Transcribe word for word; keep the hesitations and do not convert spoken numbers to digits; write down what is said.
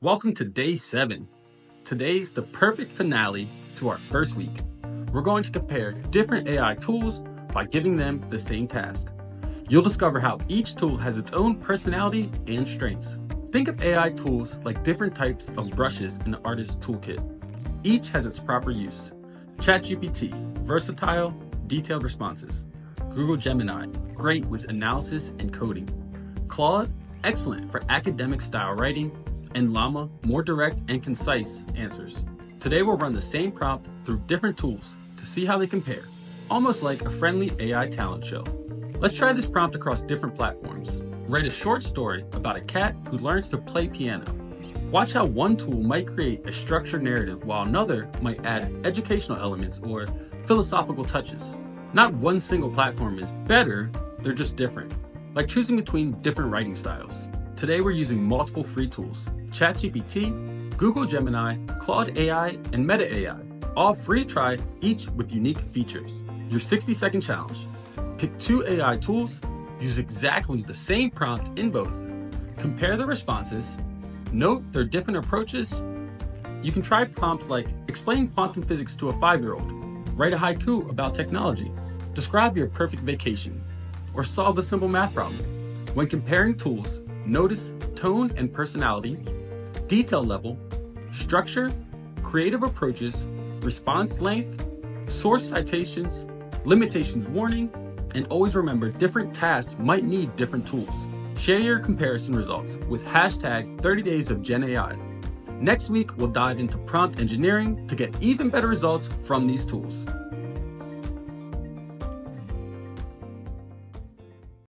Welcome to day seven. Today's the perfect finale to our first week. We're going to compare different A I tools by giving them the same task. You'll discover how each tool has its own personality and strengths. Think of A I tools like different types of brushes in an artist's toolkit. Each has its proper use. ChatGPT, versatile, detailed responses. Google Gemini, great with analysis and coding. Claude, excellent for academic style writing. And Llama, more direct and concise answers. Today we'll run the same prompt through different tools to see how they compare, almost like a friendly A I talent show. Let's try this prompt across different platforms. Write a short story about a cat who learns to play piano. Watch how one tool might create a structured narrative while another might add educational elements or philosophical touches. Not one single platform is better, they're just different, like choosing between different writing styles. Today we're using multiple free tools, ChatGPT, Google Gemini, claude dot A I, and meta dot A I, all free to try, each with unique features. Your sixty second challenge. Pick two A I tools, use exactly the same prompt in both. Compare the responses, note their different approaches. You can try prompts like explain quantum physics to a five-year-old, write a haiku about technology, describe your perfect vacation, or solve a simple math problem. When comparing tools, notice tone and personality, detail level, structure, creative approaches, response length, source citations, limitations warning, and always remember different tasks might need different tools. Share your comparison results with hashtag thirty days of Gen A I. Next week, we'll dive into prompt engineering to get even better results from these tools.